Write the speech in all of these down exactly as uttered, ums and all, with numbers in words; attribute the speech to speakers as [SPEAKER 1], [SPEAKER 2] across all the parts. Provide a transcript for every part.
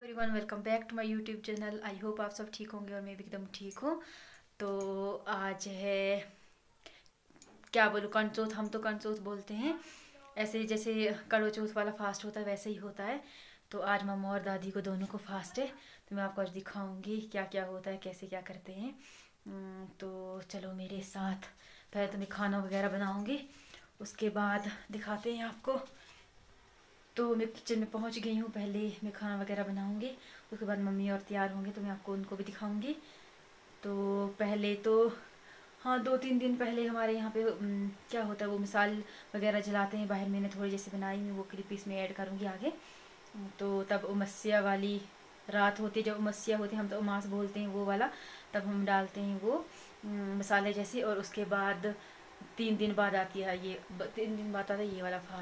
[SPEAKER 1] Everyone, welcome back to my YouTube channel. I hope आप सब ठीक होंगे और मैं भी एकदम ठीक हूँ। तो आज है, क्या बोलूँ, कंचोथ। हम तो कंचोथ बोलते हैं, ऐसे जैसे कड़वा चौथ वाला फास्ट होता है वैसे ही होता है। तो आज मम्मा और दादी को दोनों को फास्ट है, तो मैं आपको आज दिखाऊंगी क्या क्या होता है, कैसे क्या करते हैं। तो चलो मेरे साथ। पहले तो मैं खाना वगैरह बनाऊंगी, उसके बाद दिखाते हैं आपको। तो मैं किचन में पहुंच गई हूँ। पहले मैं खाना वगैरह बनाऊंगी, उसके बाद मम्मी और तैयार होंगे तो मैं आपको उनको भी दिखाऊंगी। तो पहले तो हाँ, दो तीन दिन पहले हमारे यहाँ पे उम, क्या होता है, वो मिसाल वगैरह जलाते हैं बाहर। मैंने थोड़ी जैसे बनाई, मैं वो क्लिप इसमें ऐड करूँगी आगे। तो तब उमस्या वाली रात होती है, जब उमस्या होती है, हम तो उमास बोलते हैं वो वाला, तब हम डालते हैं वो उम, मसाले जैसे। और उसके बाद तीन दिन बाद आती है ये, तीन दिन बाद आता है ये वाला फास्ट।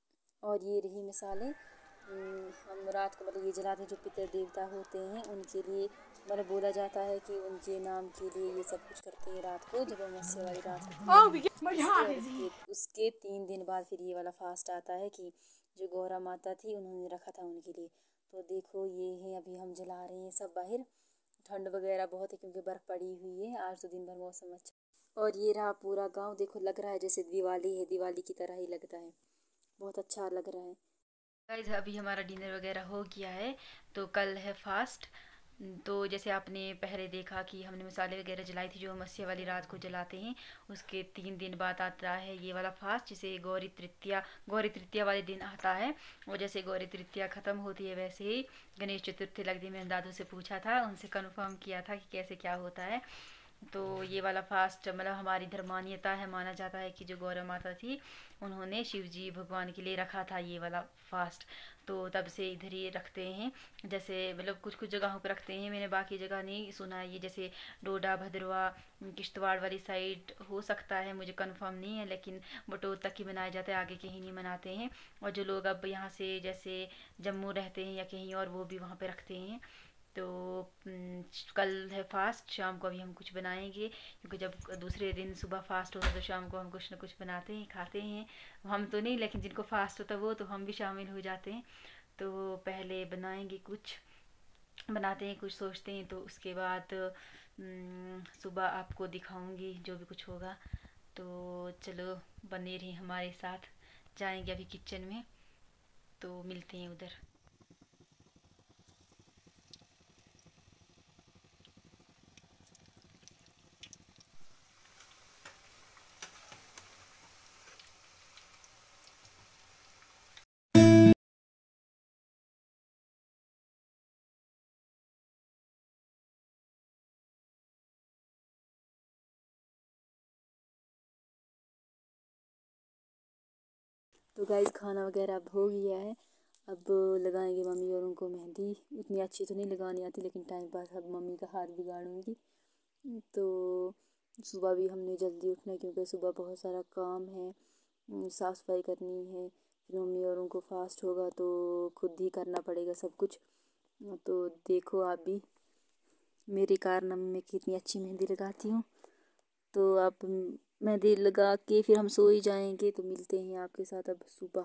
[SPEAKER 1] और ये रही मिसालें। हम्म, हम रात को मतलब ये जलाते हैं, जो पितर देवता होते हैं उनके लिए। मतलब बोला जाता है कि उनके नाम के लिए ये सब कुछ करते हैं रात को, जब अमावस्या वाली रात होती है उसके और उसके उसके तीन दिन बाद फिर ये वाला फास्ट आता है कि जो गौरा माता थी उन्होंने रखा था उनके लिए। तो देखो ये है, अभी हम जला रहे हैं सब बाहर। ठंड वगैरह बहुत है क्योंकि बर्फ़ पड़ी हुई है। आज तो दिन भर मौसम अच्छा। और ये रहा पूरा गांव, देखो लग रहा है जैसे दिवाली है, दिवाली की तरह ही लगता है, बहुत अच्छा लग रहा है। गाइस, अभी हमारा डिनर वगैरह हो गया है। तो कल है फास्ट। तो जैसे आपने पहले देखा कि हमने मसाले वगैरह जलाई थी, जो मस्या वाली रात को जलाते हैं, उसके तीन दिन बाद आता है ये वाला फास्ट, जिसे गौरी तृतीया गौरी तृतीया वाले दिन आता है। और जैसे गौरी तृतीया ख़त्म होती है वैसे ही गणेश चतुर्थी लगती है। मैंने दादू से पूछा था, उनसे कन्फर्म किया था कि कैसे क्या होता है। तो ये वाला फास्ट मतलब हमारी इधर मान्यता है, माना जाता है कि जो गौरा माता थी उन्होंने शिव जी भगवान के लिए रखा था ये वाला फास्ट। तो तब से इधर ही रखते हैं। जैसे मतलब कुछ कुछ जगहों पर रखते हैं, मैंने बाकी जगह नहीं सुना है ये। जैसे डोडा भद्रवा किश्तवाड़ वाली साइड हो सकता है, मुझे कंफर्म नहीं है, लेकिन बटोत तक ही मनाया जाता है, आगे कहीं नहीं मनाते हैं। और जो लोग अब यहाँ से जैसे जम्मू रहते हैं या कहीं और, वो भी वहाँ पे रखते हैं। तो हम्म, कल है फास्ट, शाम को अभी हम कुछ बनाएंगे, क्योंकि जब दूसरे दिन सुबह फास्ट होता है तो शाम को हम कुछ ना कुछ बनाते हैं, खाते हैं। हम तो नहीं, लेकिन जिनको फास्ट होता है वो तो, हम भी शामिल हो जाते हैं। तो पहले बनाएंगे, कुछ बनाते हैं, कुछ सोचते हैं, तो उसके बाद हम्म, सुबह आपको दिखाऊंगी जो भी कुछ होगा। तो चलो बने रही हमारे साथ, जाएंगे अभी किचन में, तो मिलते हैं उधर। तो गाइस, खाना वगैरह अब हो गया है। अब लगाएंगे मम्मी और उनको मेहंदी। उतनी अच्छी तो नहीं लगानी आती, लेकिन टाइम पास अब मम्मी का हाथ बिगाड़ूंगी। तो सुबह भी हमने जल्दी उठना है क्योंकि सुबह बहुत सारा काम है, साफ़ सफाई करनी है। फिर मम्मी और उनको फास्ट होगा तो खुद ही करना पड़ेगा सब कुछ। तो देखो आप भी मेरे कारनामे में कितनी अच्छी मेहंदी लगाती हूँ। तो आप मेहंदी लगा के फिर हम सो ही जाएंगे। तो मिलते हैं आपके साथ अब सुबह।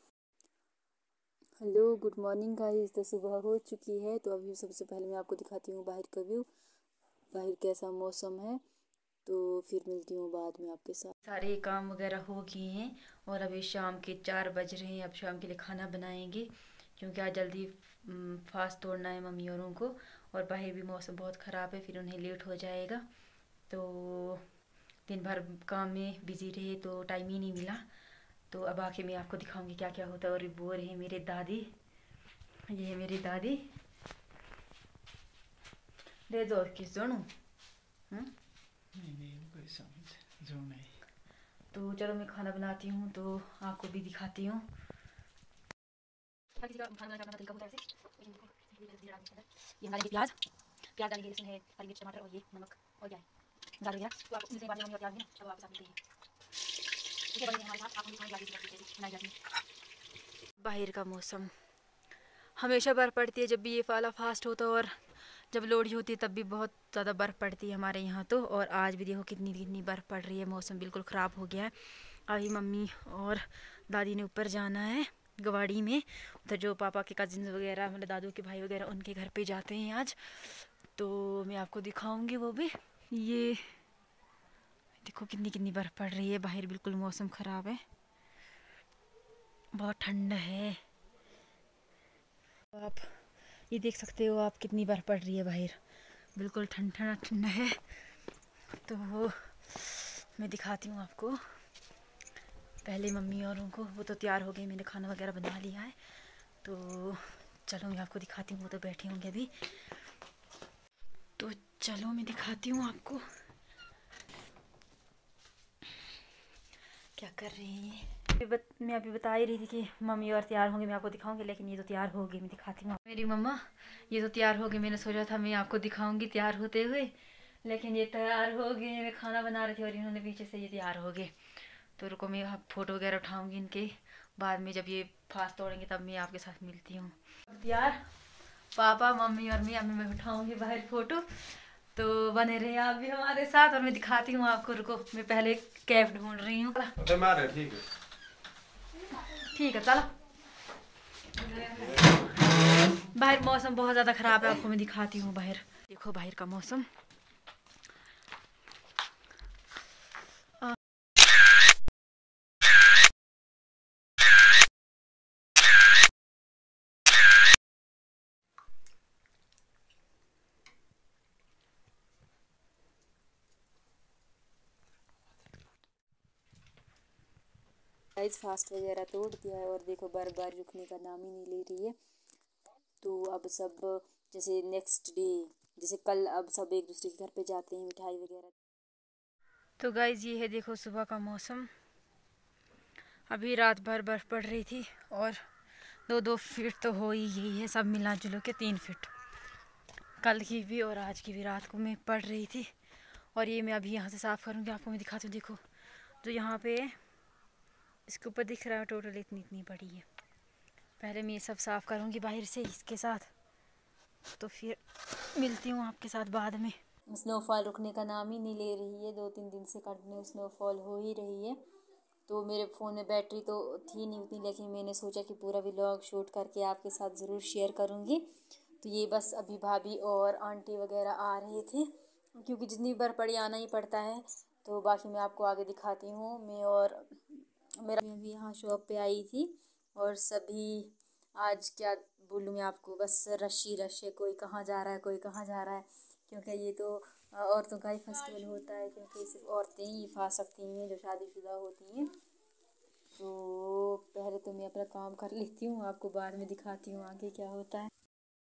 [SPEAKER 1] Hello, good morning guys. तो सुबह हो चुकी है, तो अभी सबसे पहले मैं आपको दिखाती हूँ बाहर का व्यू, बाहर कैसा मौसम है। तो फिर मिलती हूँ बाद में आपके साथ। सारे काम वगैरह हो गए हैं और अभी शाम के चार बज रहे हैं। अब शाम के लिए खाना बनाएंगे, क्योंकि आज जल्दी फास्ट तोड़ना है मम्मी औरों को। और बाहर भी मौसम बहुत ख़राब है, फिर उन्हें लेट हो जाएगा। तो दिन भर काम में बिजी रहे तो टाइम ही नहीं मिला। तो अब आके मैं आपको दिखाऊंगी क्या क्या होता है। और वो रहे मेरे दादी, ये है मेरी दादी। दे दो किस जोड़ू। हम्म
[SPEAKER 2] नहीं नहीं कोई समझ जो नहीं।
[SPEAKER 1] तो चलो मैं खाना बनाती हूँ तो आपको भी दिखाती हूँ। किसी का खाना बनाने का तरीका होता है ऐसे। ये डालेंगे प्याज, प्याज डालेंगे, लहसुन है, हरी मिर्च, टमाटर और ये नमक और क्या है डाल दिया। तो आप मिलते हैं बाद में, मम्मी और प्याज में चलो वापस आप मिलते हैं। ठीक है, बने हमारे साथ, आप हमें खाने बनाई जाती है। बाहर का मौसम, हमेशा बर्फ़ पड़ती है जब भी ये वाला फास्ट होता है, और जब लोहड़ी होती है तब भी बहुत ज़्यादा बर्फ़ पड़ती है हमारे यहाँ तो। और आज भी देखो कितनी कितनी बर्फ़ पड़ रही है, मौसम बिल्कुल ख़राब हो गया है। अभी मम्मी और दादी ने ऊपर जाना है, गवाड़ी में, उधर जो पापा के कजिन्स वगैरह मतलब दादू के भाई वगैरह उनके घर पे जाते हैं आज। तो मैं आपको दिखाऊंगी वो भी। ये देखो कितनी कितनी बर्फ़ पड़ रही है बाहर, बिल्कुल मौसम ख़राब है, बहुत ठंड है। आप ये देख सकते हो आप कितनी बर्फ़ पड़ रही है बाहर, बिल्कुल ठंड ठंड ठंड है। तो मैं दिखाती हूँ आपको। पहले मम्मी और उनको, वो तो तैयार हो गई, मैंने खाना वगैरह बना लिया है। तो चलो मैं आपको दिखाती हूँ, वो तो बैठे होंगे अभी। तो चलो मैं दिखाती हूँ आपको क्या कर रही है। बत, मैं अभी बता ही रही थी कि मम्मी और तैयार होंगे, मैं आपको दिखाऊंगी, लेकिन ये तो तैयार हो गई, मैं दिखाती हूँ। मेरी मम्मा ये तो तैयार हो गई, मैंने सोचा था मैं आपको दिखाऊंगी तैयार होते हुए, लेकिन ये तैयार हो गए। मैं खाना बना रही थी और इन्होंने पीछे से ये तैयार हो गए। तो रुको मैं फ़ोटो वगैरह उठाऊंगी इनके, बाद में जब ये फास्ट तोड़ेंगे तब मैं आपके साथ मिलती हूँ। यार पापा मम्मी और मैं अभी मैं उठाऊंगी बाहर फ़ोटो, तो बने रहे आप भी हमारे साथ और मैं दिखाती हूँ आपको। रुको मैं पहले कैब ढूंढ रही हूँ।
[SPEAKER 2] ठीक है
[SPEAKER 1] ठीक है चलो। बाहर मौसम बहुत ज़्यादा ख़राब है, आपको मैं दिखाती हूँ बाहर। देखो बाहर का मौसम।
[SPEAKER 3] गाइस फास्ट वगैरह तोड़ दिया है और देखो बर्फबारी रुकने का नाम ही नहीं ले रही है। तो अब सब जैसे नेक्स्ट डे, जैसे कल, अब सब एक दूसरे के घर पे जाते हैं मिठाई वगैरह।
[SPEAKER 1] तो गाइज ये है देखो सुबह का मौसम। अभी रात भर बर्फ़ पड़ रही थी और दो दो फीट तो हो ही गई है, सब मिला जुलो के तीन फीट। कल की भी और आज की भी रात को मैं पड़ रही थी। और ये मैं अभी यहाँ से साफ़ करूँगी, आपको मैं दिखाती हूँ। देखो जो यहाँ पे इसके ऊपर दिख रहा है टोटल इतनी इतनी बड़ी है। पहले मैं ये सब साफ़ करूँगी बाहर से इसके साथ, तो फिर मिलती हूँ आपके साथ बाद में।
[SPEAKER 3] स्नोफॉल रुकने का नाम ही नहीं ले रही है, दो तीन दिन से कंटिन्यू स्नोफॉल हो ही रही है। तो मेरे फ़ोन में बैटरी तो थी नहीं उतनी, लेकिन मैंने सोचा कि पूरा व्लॉग शूट करके आपके साथ ज़रूर शेयर करूँगी। तो ये बस अभी भाभी और आंटी वगैरह आ रहे थे, क्योंकि जितनी बार पड़ी आना ही पड़ता है। तो बाकी मैं आपको आगे दिखाती हूँ। मैं और मेरा मैं भी यहाँ शॉप पे आई थी और सभी आज क्या बोलूँ मैं आपको, बस रश ही रश है, कोई कहाँ जा रहा है कोई कहाँ जा रहा है, क्योंकि ये तो औरतों का ही फेस्टिवल होता है, क्योंकि सिर्फ औरतें ही खा सकती हैं जो शादीशुदा होती हैं। तो पहले तो मैं अपना काम कर लेती हूँ, आपको बाद में दिखाती हूँ आगे क्या होता है।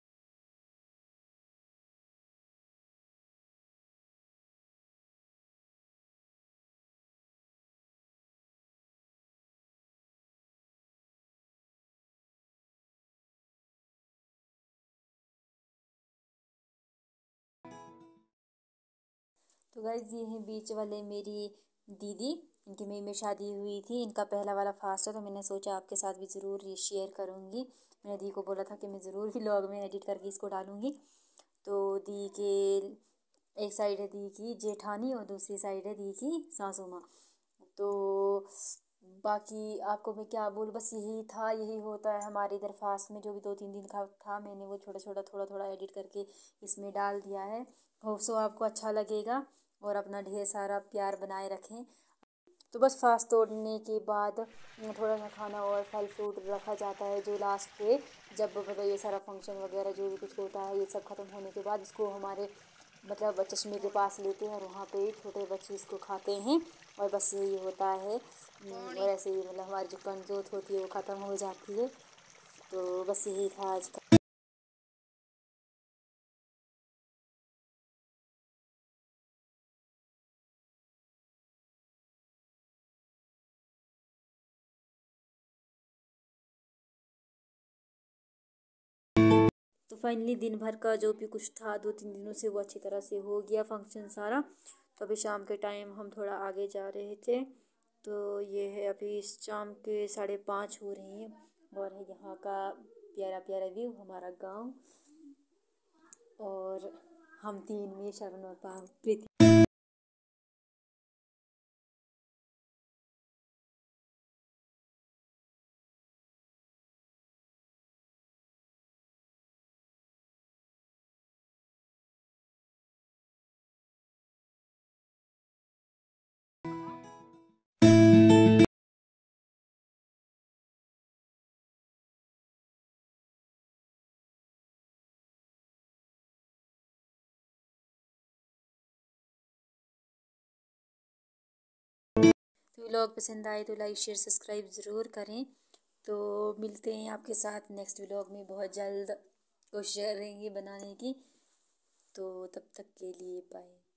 [SPEAKER 3] तो गाइस ये हैं बीच वाले मेरी दीदी, इनकी मई में शादी हुई थी, इनका पहला वाला फास्ट है। तो मैंने सोचा आपके साथ भी ज़रूर ये शेयर करूँगी। मैंने दी को बोला था कि मैं ज़रूर व्लॉग में एडिट करके इसको डालूँगी। तो दी के एक साइड है दी की जेठानी और दूसरी साइड है दी की सासू माँ। तो बाकी आपको मैं क्या बोलूँ, बस यही था, यही होता है हमारे इधर फास्ट में। जो भी दो तीन दिन का था मैंने वो छोटा छोटा थोड़ा थोड़ा एडिट करके इसमें डाल दिया है। होप सो आपको अच्छा लगेगा और अपना ढेर सारा प्यार बनाए रखें। तो बस फास्ट तोड़ने के बाद थोड़ा सा खाना और फल फ्रूट रखा जाता है, जो लास्ट पे जब मतलब ये सारा फंक्शन वगैरह जो भी कुछ होता है ये सब ख़त्म होने के बाद इसको हमारे मतलब चश्मे के पास लेते हैं और वहाँ पे छोटे बच्चे इसको खाते हैं। और बस यही होता है। और ऐसे ही मतलब हमारी जो कमजोर होती है वो ख़त्म हो जाती है। तो बस यही था आज का। तो फाइनली दिन भर का जो भी कुछ था दो तीन दिनों से वो अच्छी तरह से हो गया फंक्शन सारा। तो अभी शाम के टाइम हम थोड़ा आगे जा रहे थे। तो ये है अभी शाम के साढ़े पाँच हो रहे हैं और है यहाँ का प्यारा प्यारा व्यू, हमारा गांव। और हम तीन में शरण और प्रीति। तो व्लॉग पसंद आए तो लाइक शेयर सब्सक्राइब ज़रूर करें। तो मिलते हैं आपके साथ नेक्स्ट व्लॉग में बहुत जल्द, कोशिश करेंगे बनाने की। तो तब तक के लिए बाय।